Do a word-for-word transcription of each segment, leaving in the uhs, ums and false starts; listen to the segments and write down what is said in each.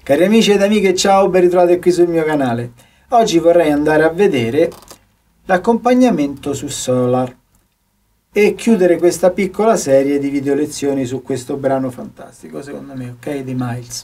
Cari amici ed amiche, ciao, ben ritrovati qui sul mio canale. Oggi vorrei andare a vedere l'accompagnamento su Solar e chiudere questa piccola serie di video lezioni su questo brano fantastico, secondo me, ok, di Miles.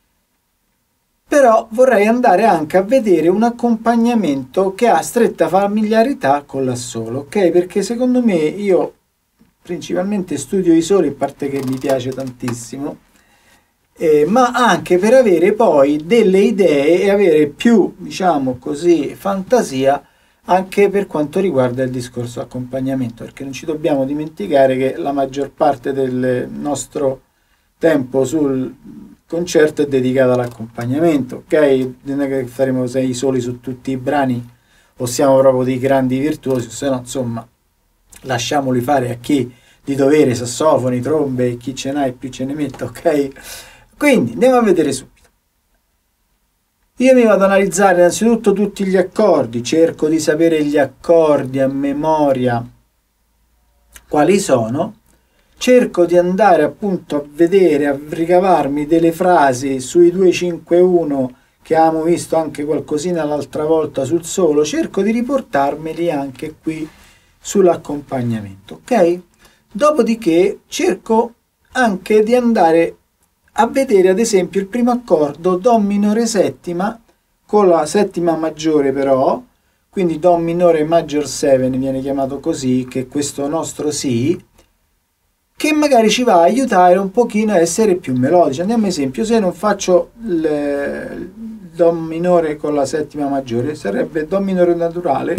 Però vorrei andare anche a vedere un accompagnamento che ha stretta familiarità con l'assolo, ok? Perché secondo me, io principalmente studio i soli, a parte che mi piace tantissimo, Eh, ma anche per avere poi delle idee e avere più, diciamo così, fantasia anche per quanto riguarda il discorso accompagnamento, perché non ci dobbiamo dimenticare che la maggior parte del nostro tempo sul concerto è dedicata all'accompagnamento, ok? Non è che faremo sei soli su tutti i brani o siamo proprio dei grandi virtuosi, se no, insomma, lasciamoli fare a chi di dovere, sassofoni, trombe, chi ce n'ha e più ce ne mette, ok? Quindi andiamo a vedere subito. Io mi vado ad analizzare innanzitutto tutti gli accordi, cerco di sapere gli accordi a memoria quali sono, cerco di andare appunto a vedere, a ricavarmi delle frasi sui due cinque uno che abbiamo visto anche qualcosina l'altra volta sul solo, cerco di riportarmeli anche qui sull'accompagnamento, ok? Dopodiché cerco anche di andare a vedere ad esempio il primo accordo Do minore settima con la settima maggiore però, quindi Do minore major sette viene chiamato così, che è questo nostro Si, che magari ci va a aiutare un pochino a essere più melodici. Andiamo ad esempio, se non faccio il Do minore con la settima maggiore, sarebbe Do minore naturale.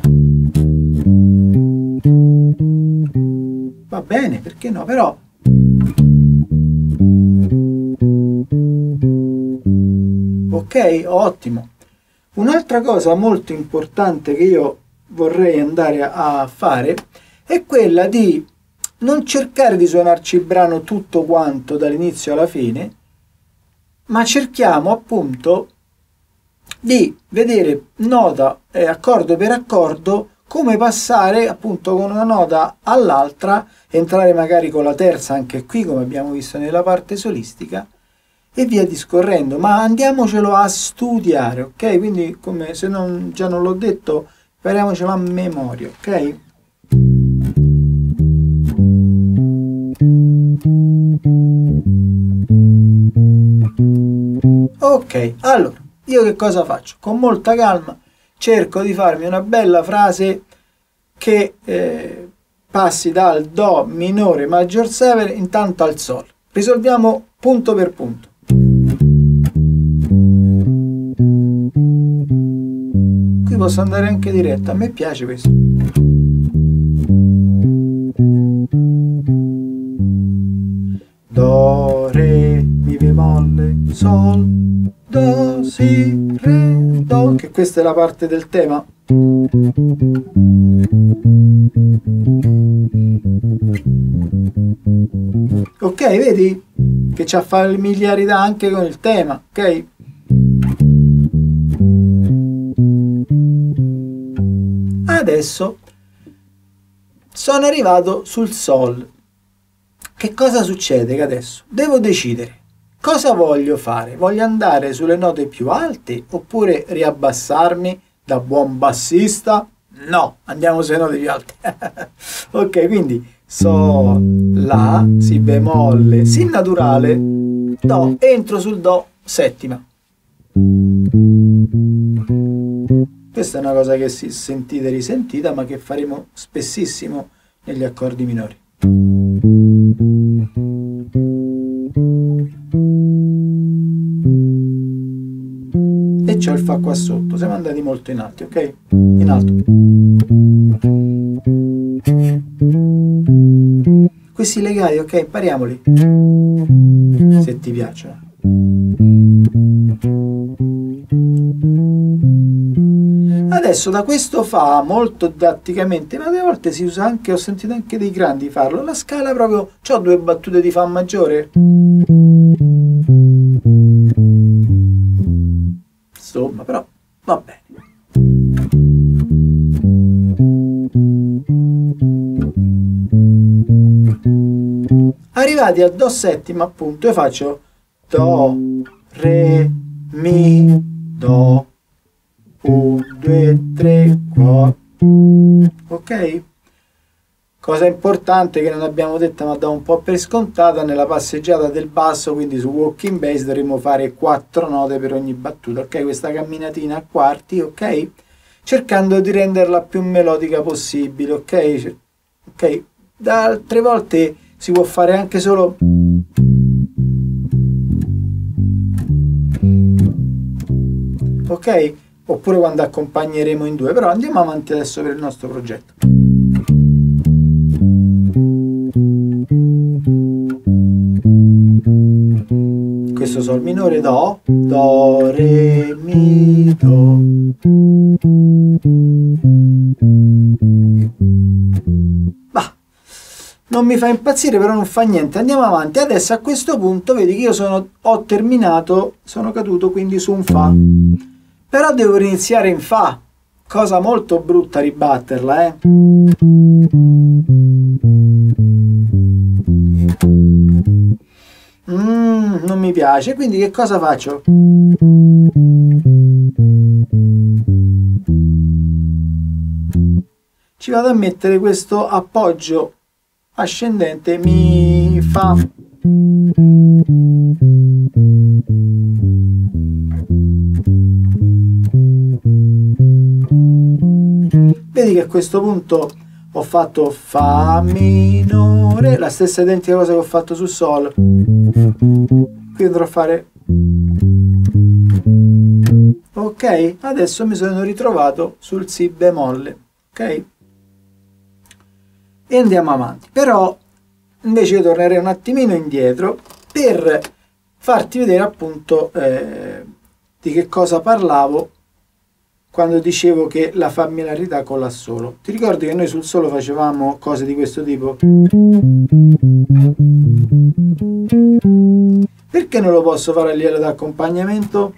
Va bene, perché no? Però ok, ottimo. Un'altra cosa molto importante che io vorrei andare a fare è quella di non cercare di suonarci il brano tutto quanto dall'inizio alla fine, ma cerchiamo appunto di vedere nota e accordo per accordo come passare appunto con una nota all'altra, entrare magari con la terza anche qui come abbiamo visto nella parte solistica, e via discorrendo, ma andiamocelo a studiare, ok? Quindi, come se non, già non l'ho detto, impariamocelo a memoria, ok? Ok, allora, io che cosa faccio? Con molta calma cerco di farmi una bella frase che eh, passi dal Do minore maggior sette intanto al Sol. Risolviamo punto per punto. Qui posso andare anche diretto, a me piace questo. Do, re, mi bemolle, sol, do, si, re, do, che questa è la parte del tema. Ok, vedi che c'ha familiarità anche con il tema, ok? Adesso sono arrivato sul Sol. Che cosa succede? Che adesso devo decidere cosa voglio fare. Voglio andare sulle note più alte oppure riabbassarmi da buon bassista? No, andiamo sulle note più alte. Ok, quindi Sol, La, Si bemolle, Si naturale, Do, entro sul Do settima. Questa è una cosa che si sentite e risentita, ma che faremo spessissimo negli accordi minori. E c'ho il Fa qua sotto, siamo andati molto in alto, ok? In alto. Questi legati, ok? Impariamoli, se ti piacciono. Adesso da questo Fa molto didatticamente, ma delle volte si usa anche, ho sentito anche dei grandi farlo, la scala proprio, c'ho due battute di Fa maggiore. Insomma, però va bene. Arrivati a Do settima appunto io faccio Do, re, mi, do, uno, due, tre, quattro. Ok? Cosa importante che non abbiamo detto ma da un po' per scontata, nella passeggiata del basso, quindi su Walking Bass dovremmo fare quattro note per ogni battuta, ok? Questa camminatina a quarti, ok? Cercando di renderla più melodica possibile, ok? Ok? Da altre volte si può fare anche solo... ok? Oppure quando accompagneremo in due, però andiamo avanti adesso per il nostro progetto. Questo sol minore, do, do, re, mi, do. Bah, non mi fa impazzire, però non fa niente. Andiamo avanti. Adesso a questo punto vedi che io sono, ho terminato, sono caduto quindi su un fa. Però devo riniziare in fa. Cosa molto brutta ribatterla, eh. Mm, non mi piace, quindi che cosa faccio? Ci vado a mettere questo appoggio ascendente, mi, fa. Vedi che a questo punto ho fatto fa minore, la stessa identica cosa che ho fatto su sol. Qui andrò a fare... ok, adesso mi sono ritrovato sul si bemolle, ok? E andiamo avanti. Però invece io tornerei un attimino indietro per farti vedere appunto eh, di che cosa parlavo quando dicevo che la familiarità con l'assolo. Ti ricordi che noi sul solo facevamo cose di questo tipo? Perché non lo posso fare a livello di accompagnamento?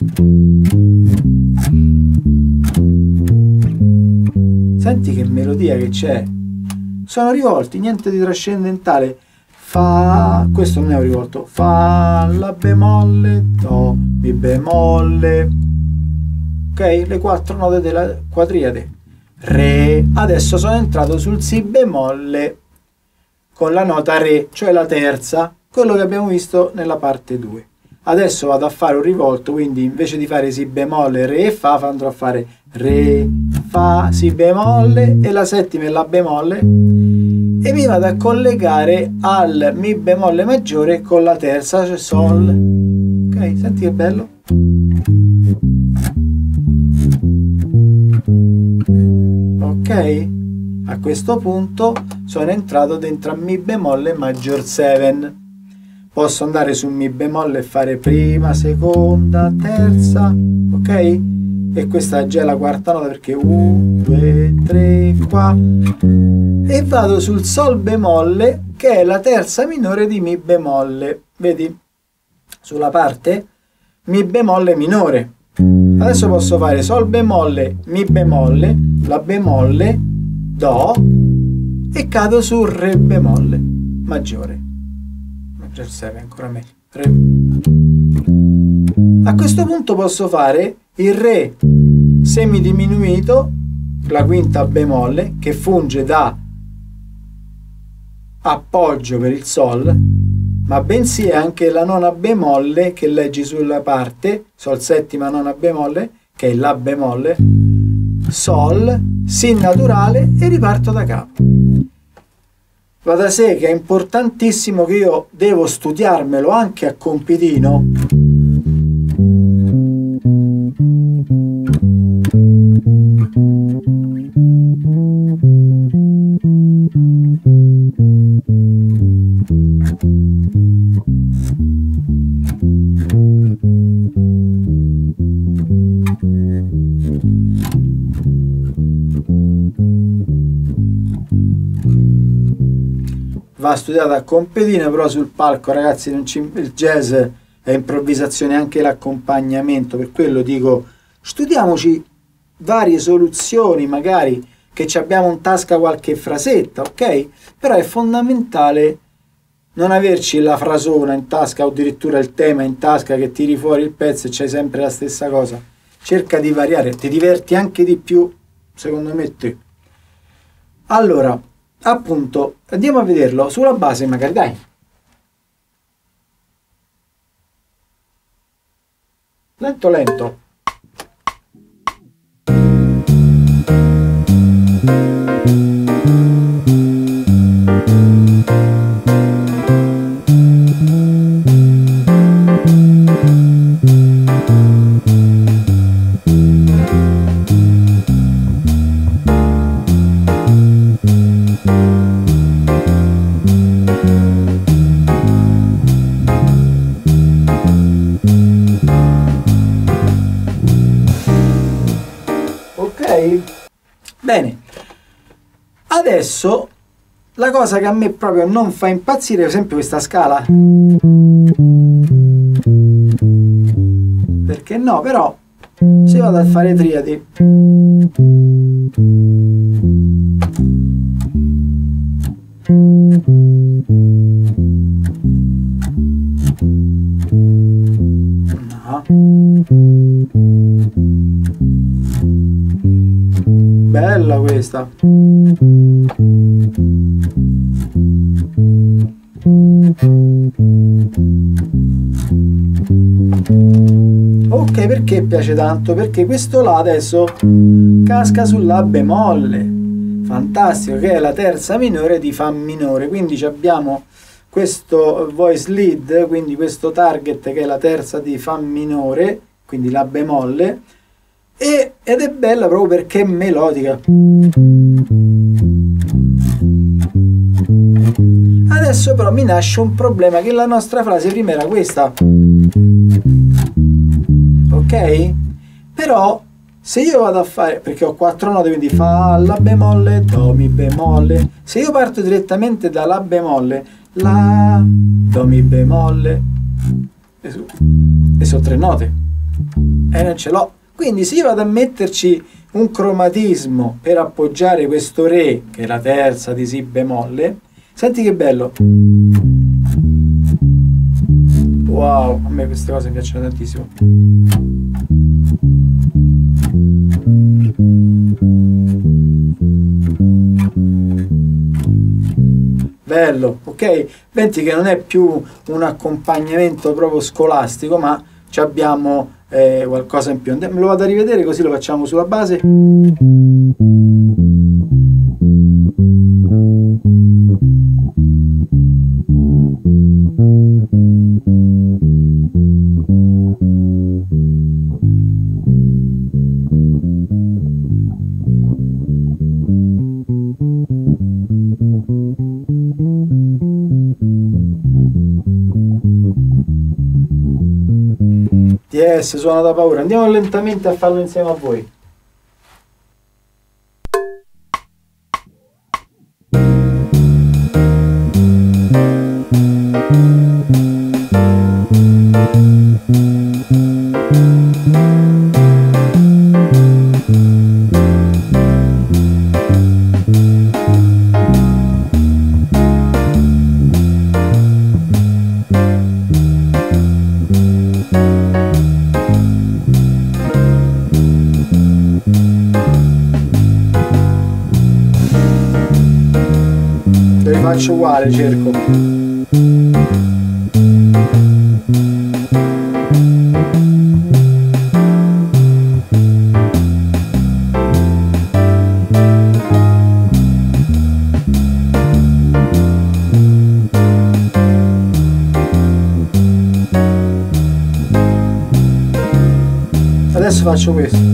Senti che melodia che c'è. Sono rivolti, niente di trascendentale. Fa, questo non è un rivolto. Fa, la bemolle, do, mi bemolle. Ok, le quattro note della quadriade. Re, adesso sono entrato sul si bemolle con la nota re, cioè la terza, quello che abbiamo visto nella parte due. Adesso vado a fare un rivolto, quindi invece di fare si bemolle, re e fa, andrò a fare re, fa, si bemolle e la settima è la bemolle e mi vado a collegare al mi bemolle maggiore con la terza, cioè sol. Ok, senti che bello. Ok, a questo punto sono entrato dentro a mi bemolle maggior sette. Posso andare su mi bemolle e fare prima, seconda, terza, ok? E questa è già la quarta nota perché uno, due, tre, qua. E vado sul sol bemolle che è la terza minore di mi bemolle. Vedi? Sulla parte mi bemolle minore. Adesso posso fare sol bemolle, mi bemolle, la bemolle, do e cado su re bemolle maggiore. Maggior sette ancora meglio. Re. A questo punto posso fare il re semidiminuito, la quinta bemolle, che funge da appoggio per il sol, ma bensì è anche la nona bemolle che leggi sulla parte, sol settima nona bemolle, che è la bemolle, sol, si naturale e riparto da capo. Va da sé che è importantissimo che io devo studiarmelo anche a compitino. Va studiata a compitino, però sul palco, ragazzi, non ci, il jazz è improvvisazione, anche l'accompagnamento, per quello dico studiamoci varie soluzioni, magari che ci abbiamo in tasca qualche frasetta, ok? Però è fondamentale non averci la frasona in tasca o addirittura il tema in tasca che tiri fuori il pezzo e c'hai sempre la stessa cosa. Cerca di variare, ti diverti anche di più, secondo me te. Allora, appunto, andiamo a vederlo sulla base magari, dai. Lento lento. Bene, adesso la cosa che a me proprio non fa impazzire, per esempio questa scala, perché no, però se vado a fare triadi, no, bella questa. Ok, perché piace tanto? Perché questo là adesso casca sul La bemolle, fantastico, che è la terza minore di Fa minore, quindi abbiamo questo voice lead, quindi questo target che è la terza di Fa minore, quindi La bemolle, e, ed è bella proprio perché è melodica. Adesso però mi nasce un problema, che la nostra frase prima era questa, ok? Però se io vado a fare, perché ho quattro note, quindi Fa, La bemolle, Do, Mi bemolle, se io parto direttamente da La bemolle, La, Do, Mi bemolle, e, su, e sono tre note, e non ce l'ho. Quindi se io vado a metterci un cromatismo per appoggiare questo Re, che è la terza di Si bemolle, senti che bello. Wow, a me queste cose mi piacciono tantissimo. Bello, ok? Vedi che non è più un accompagnamento proprio scolastico, ma abbiamo eh, qualcosa in più. Me lo vado a rivedere così lo facciamo sulla base. Yes, suona da paura. Andiamo lentamente a farlo insieme a voi. Faccio uguale, cerco. Adesso faccio questo.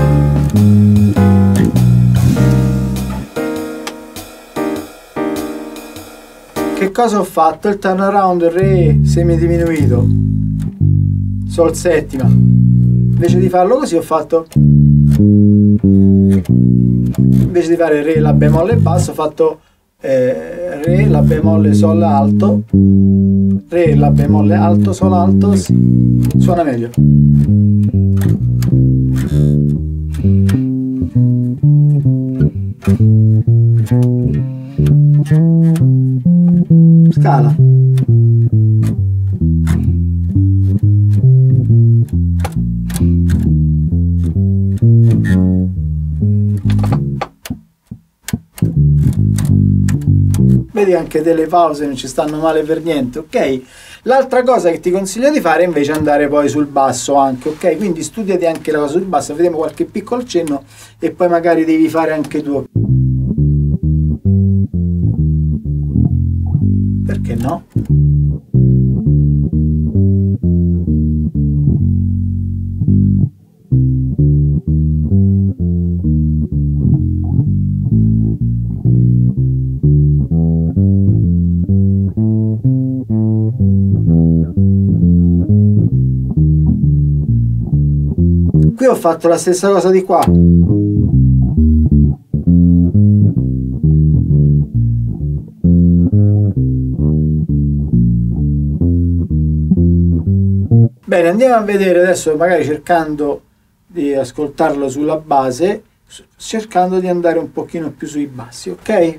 Che cosa ho fatto? Il turnaround Re semidiminuito, Sol settima. Invece di farlo così ho fatto, invece di fare Re, La bemolle basso, ho fatto eh, Re, La bemolle, Sol alto, Re, La bemolle alto, Sol alto, sì. Suona meglio. Scala. vedi anche delle pause non ci stanno male per niente, ok? L'altra cosa che ti consiglio di fare è invece andare poi sul basso anche, ok? Quindi studiati anche la cosa sul basso, vediamo qualche piccolo cenno e poi magari devi fare anche tu. Perché no? Qui ho fatto la stessa cosa di qua. Bene, andiamo a vedere adesso, magari cercando di ascoltarlo sulla base, cercando di andare un pochino più sui bassi, ok?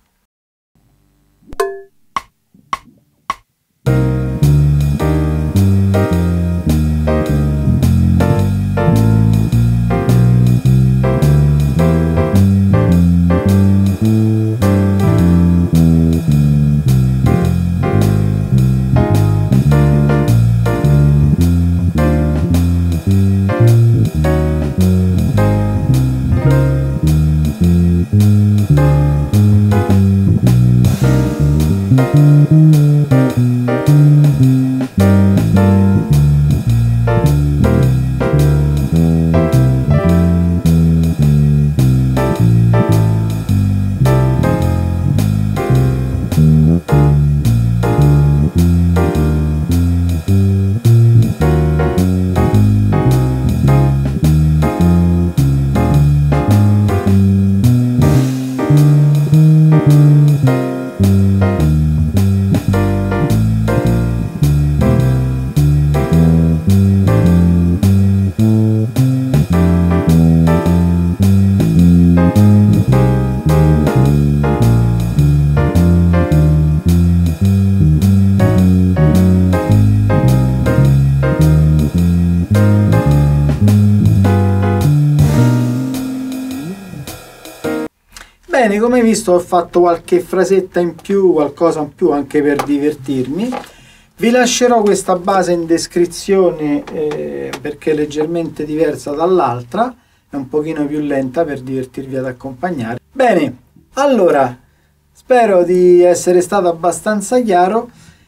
Bene, come hai visto ho fatto qualche frasetta in più, qualcosa in più anche per divertirmi. Vi lascerò questa base in descrizione eh, perché è leggermente diversa dall'altra, è un pochino più lenta per divertirvi ad accompagnare. Bene, allora, spero di essere stato abbastanza chiaro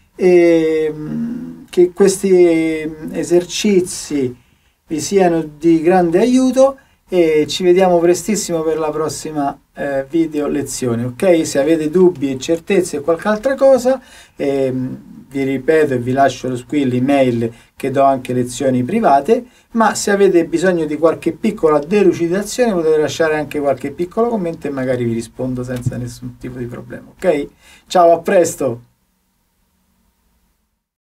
e che questi esercizi vi siano di grande aiuto e ci vediamo prestissimo per la prossima eh, video lezione, ok? Se avete dubbi, incertezze e qualche altra cosa, eh, vi ripeto e vi lascio qui l'email che do anche lezioni private, ma se avete bisogno di qualche piccola delucidazione potete lasciare anche qualche piccolo commento e magari vi rispondo senza nessun tipo di problema, ok? Ciao, a presto!